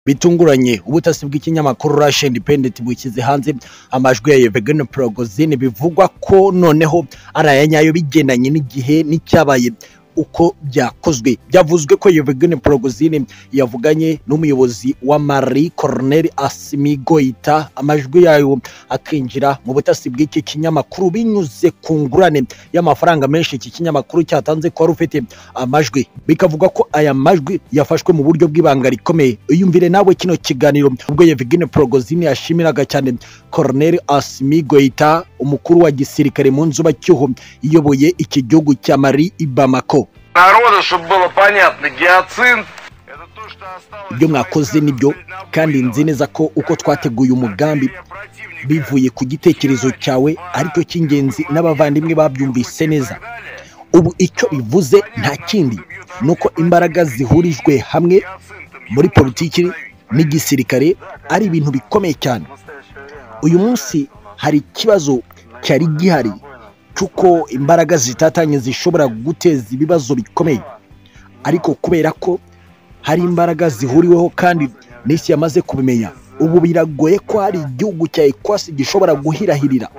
bitunguranye ubutasi bw'ikinyamakuru Russia Independent bukize hanze amajwi ya Prigozhin bivugwa ko noneho arayanyayo bigendanye n'igihe n'icyabaye uko byakozwe. Byavuzwe ko Prigozhin yavuganye n'umuyobozi wa Mali Colonel Assimi Goita, amajwi yayo akinjira mu butasi bw'iki kinyamakuru binyuze ku ngurane y'amafaranga menshi iki kinyamakuru cyatanze ko rufite amajwi. Bikavuga ko aya majwi yafashwe mu buryo bw'ibanga rikomeye. Uyumvire nawe kino kiganiro ubwo Prigozhin yashimiraga cyane Colonel Assimi Goita, umukuru wa gisirikare mu nzubacyuho iyoboye iki gihugu cya Mali Bamako. Народу, чтобы было понятно, гиацинт это то, что осталось. Ibyo mwakoze nibyo kandi nzi neza ko uko twateguye umugambi bivuye ku gitekerezo cyawe aricyo cy'ingenzi n'abavandimwe babyumvise neza. Ubu icyo bivuze nta kindi nuko imbaraga zihurijwe hamwe muri politiki n'igisirikare ari ibintu bikomeye cyane. Uyu munsi hari ikibazo cyari gihari cuko imbaraga zitatanye zishobora guteza ibibazo bikomeye, ariko kubera ko hari imbaraga zihuriweho kandi n'isi yamaze kubimenya, ubu biragoye ko hari igihugu cya Equasi gishobora guhirahirira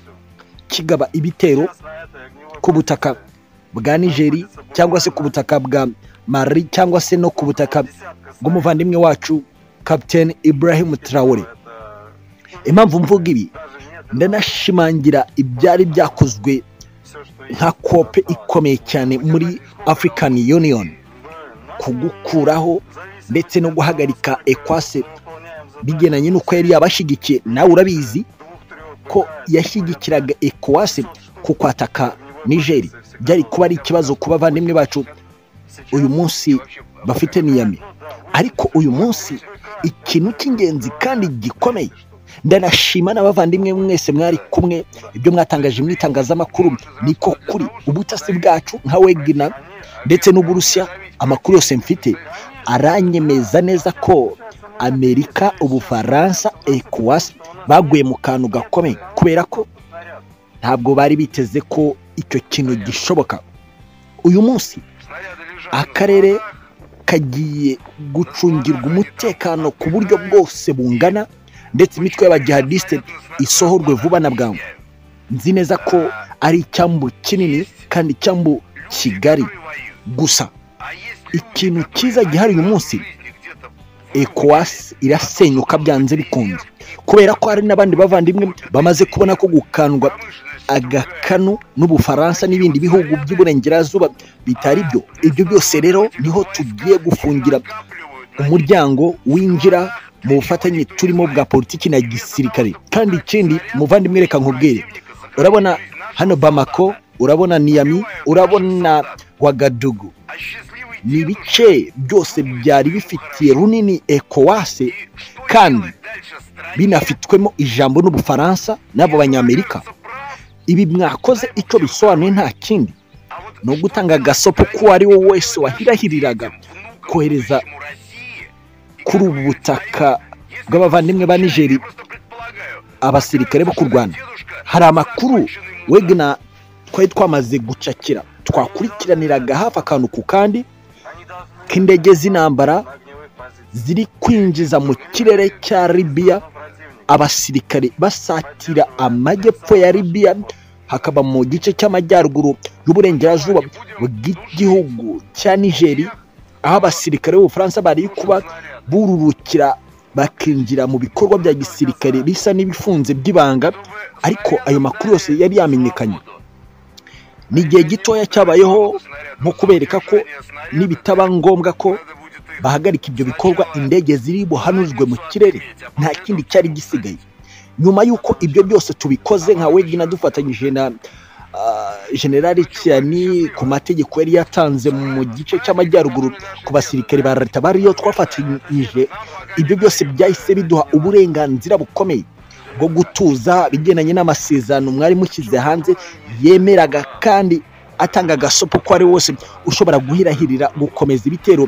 kigaba ibitero ku butaka bwa Niger cyangwa se ku butaka bwa Mali cyangwa se no ku butaka bw'umuvandimwe wacu Captain Ibrahim Traore. Impamvu mvuga ibi ndanashimangira ibyari byakozwe nka kope ikomeye cyane muri African Union kugukuraho ndetse no guhagarika Equasi bigenanye n'uko yari yabashigikiye. Nawe urabizi ko yashyigikiraga Equasi ku kwataka Niger. Byari kuba ari ikibazo ku bavandimwe bacu uyu munsi bafite Niamey, ariko uyu munsi ikintu cy'ingenzi kandi gikomeye, ndanashima n'abavandimwe mwese mwari kumwe ibyo mwatangaje mu itangazamakuru niko kuri ubutasi bwacu nka Wegna ndetse n'Uburusiya. Amakuru yose mfite aranyemeza neza ko Amerika, Ubufaransa, Equasi baguye mu kantu gakomeye kubera ko ntabwo bari biteze ko icyo kintu gishoboka. Uyu munsi akarere kagiye gucungirwa umutekano ku buryo bwose bungana ndetse imitwe y'abajihadiste isohorwe vuba na bwangu. Nzi neza ko ari icyambu kinini kandi icyambu kigari. Gusa ikintu cyiza gihari uyu munsi, Equasi irasenyuka byanze bikunze kubera ko hari n'abandi bavandimwe bamaze kubona ko gukandwa agakanu n'Ubufaransa n'ibindi bihugu by'uburengerazuba bitari byo. Ibyo byose rero niho tugiye gufungira umuryango winjira mu bufatanye turimo bwa politiki na gisirikare. Kandi ikindi muvandimwe reka nkubwire, urabona hano Bamako, urabona Niamey, urabona Ouagadougou, ni ibice byose byari bifitiye runini Equasi kandi binafitwemo ijambo n'Ubufaransa n'abo banyamerika. Ibi mwakoze icyo bisobanuye nta kindi no gutanga gasopo ko ari wowe wese wahirahiriraga kohereza kuri ubu butaka bw'abavandimwe ba Niger abasirikare bo ku Rwanda. Hari amakuru Wegna twari twamaze gucakira, twakurikiraniraga hafi akantu ku kandi k'indege z'intambara ziri kwinjiza mu kirere cya Libya, abasirikare basatira amajyepfo ya Libya, hakaba mu gice cy'amajyaruguru y'uburengerazuba bw'igihugu cya Niger, aho abasirikare b'Ubufaransa bari kuba bururukira bakinjira mu bikorwa bya gisirikare bisa n'ibifunze by'ibanga, ariko ayo makuru yose yari yamenyekanye. Ni igihe gitoya cyabayeho nko kubereka ko nibitaba ngombwa ko bahagarika ibyo bikorwa indege ziri buhanuzwe mu kirere, nta kindi cyari gisigaye. Nyuma y'uko ibyo byose tubikoze nka Wegna dufatanyije na General Cyani ku mategeko yari yatanze mu gice cy'amajyaruguru ku basirikare ba leta bariyo twafatanyije, ibyo byose byahise biduha uburenganzira bukomeye bwo gutuza bigendanye n'amasezerano mwari mukize hanze yemeraga kandi atanga gasopo ko ari wose ushobora guhirahirira gukomeza ibitero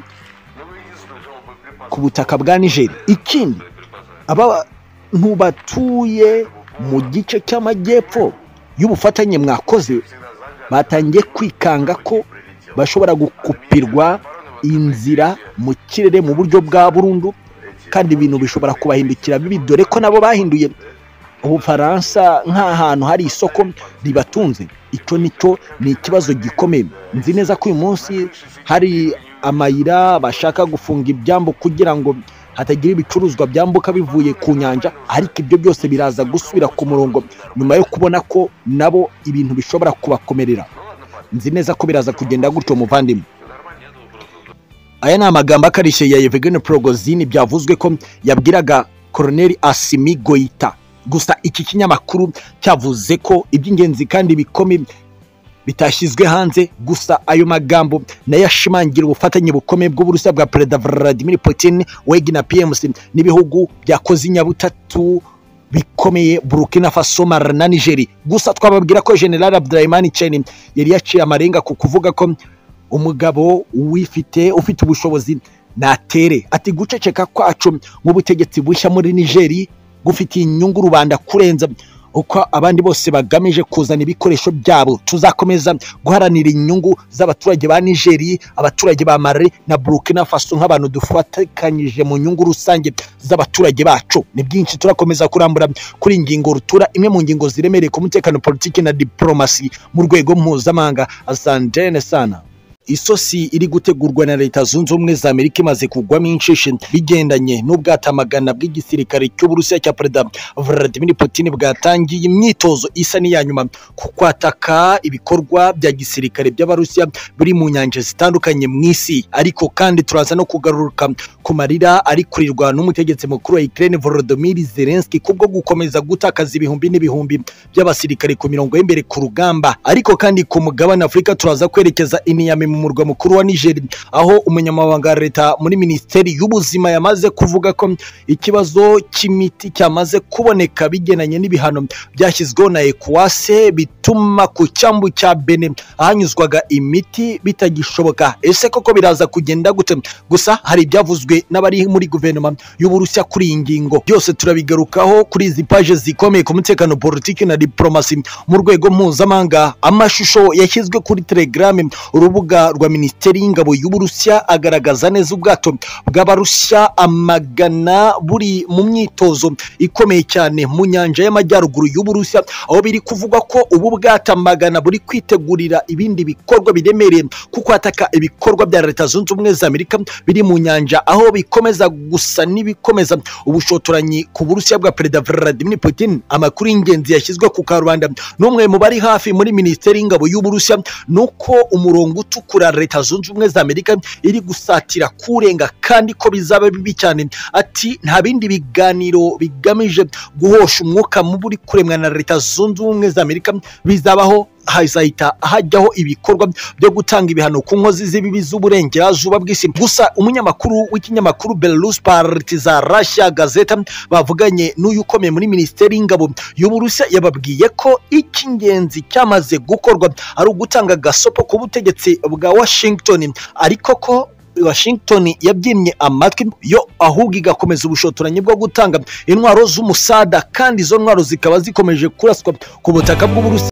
ku butaka bwa Niger. Ikindi, abantu batuye mu gice cy'amajyepfo y'ubufatanye mwakoze batangiye kwikanga ko bashobora gukupirwa inzira mu kirere mu buryo bwa burundu kandi ibintu bishobora kubahindukira bibi, dore ko nabo bahinduye Ubufaransa nk'ahantu hari isoko ribatunze. Icyo nicyo ni ikibazo gikomeye. Nzi neza ko uyu munsi hari amayira bashaka gufunga ibyambu kugira ngo hatagira ibicuruzwa byambuka bivuye ku nyanja, ariko ibyo byose biraza gusubira ku murongo nyuma yo kubona ko nabo ibintu bishobora kubakomerera. Nzi neza ko biraza kugenda gutyo muvandimwe. Aya ni amagambo akarishye ya Prigozhin byavuzwe ko yabwiraga Colonel Assimi Goita. Gusa iki kinyamakuru cyavuze ko iby'ingenzi kandi bikomeye bitashyizwe hanze. Gusa ayo magambo nayashimangira ubufatanye bukomeye bw'Uburusiya bwa Perezida Vladimir Putin na PMC n'ibihugu byakoze inyabutatu bikomeye Burkina Faso, Mali na Niger. Gusa twababwira ko General Abdurrahman Cheni yari yaciye amarenga ku kuvuga ko umugabo ufite ubushobozi natere, ati guceceka kwacu mu butegetsi bushya muri Niger gufitiye inyungu rubanda kurenza uko abandi bose bagamije kuzana ibikoresho byabo. Tuzakomeza guharanira inyungu z'abaturage ba Niger, abaturage ba Mali na Burkina Faso nk'abantu dufatikanyije mu nyungu rusange z'abaturage bacu. Ni byinshi turakomeza kurambura kuri ingingo rutura, imwe mu ngingo ziremereye ku mutekano, politiki na diplomasi mu rwego mpuzamahanga. Asante sana. Isosi iri gutegurwa na Leta Zunze Ubumwe za Amerika imaze kugwamo inshishi bigendanye n'ubwatamagana bw'igisirikare cy'Uburusiya cya Perezida Vladimir Putin bwatangiye imyitozo isa n'iya nyuma ku kwataka ibikorwa bya gisirikare by'Abarusiya biri mu nyanja zitandukanye mu isi. Ariko kandi turaza no kugaruka ku marira ari kurirwa n'umutegetsi mukuru wa Ukraine Volodymyr Zelensky kubwo gukomeza gutakaza ibihumbi n'ibihumbi by'abasirikare ku mirongo y'imbere ku rugamba. Ariko kandi ku mugabane Afurika turaza kwerekeza Niamey mu murwa mukuru wa Niger, aho umunyamabanga wa leta muri Minisiteri y'Ubuzima yamaze kuvuga ko ikibazo cy'imiti cyamaze kuboneka bigenanye n'ibihano byashyizweho na ECOWAS bituma ku cyambu cya Benin ahanyuzwaga imiti bitagishoboka. Ese koko biraza kugenda gute? Gusa hari ibyavuzwe n'abari muri guverinoma y'Uburusiya kuri iyi ngingo. Byose turabigarukaho kuri izi page zikomeye ku mutekano, politiki na diplomasi mu rwego mpuzamahanga. Amashusho yashyizwe kuri Telegram, urubuga rwa Minisiteri y'Ingabo y'Uburusiya, agaragaza neza ubwato bw'Abarusiya amagana buri mu myitozo ikomeye cyane mu nyanja y'amajyaruguru y'Uburusiya, aho biri kuvugwa ko ubu bwatamagana buri kwitegurira ibindi bikorwa biremereye kuko ataka ibikorwa bya Leta Zunze Ubumwe za Amerika biri mu nyanja, aho bikomeza gusa n'ibikomeza ubushotoranyi ku Burusiya bwa Perezida Vladimir Putin. Amakuru y'ingenzi yashyizwe ku karubanda n'umwe mu bari hafi muri Minisiteri y'Ingabo y'Uburusiya nuko umurongo utukura Leta Zunze Ubumwe za Amerika iri gusatira kurenga, kandi ko bizaba bibi cyane. Ati nta bindi biganiro bigamije guhosha umwuka mubi uri kuremwa na Leta Zunze Ubumwe za Amerika bizabaho, hazahita hajyaho ibikorwa byo gutanga ibihano ku nkozi z'ibibi z'uburengerazuba bw'isi. Gusa umunyamakuru w'ikinyamakuru Belarus Partiza Russia Gazeta bavuganye n'uyu ukomeye muri Minisiteri y'Ingabo y'Uburusiya yababwiye ko icy'ingenzi cyamaze gukorwa ari ugutanga gasopo ku butegetsi bwa Washington, ariko ko Washington yabyimye amatwi yo ahubwo igakomeza ubushotoranyi bwo gutanga intwaro z'umusada, kandi izo ntwaro zikaba zikomeje kuraswa ku butaka bw'Uburusiya.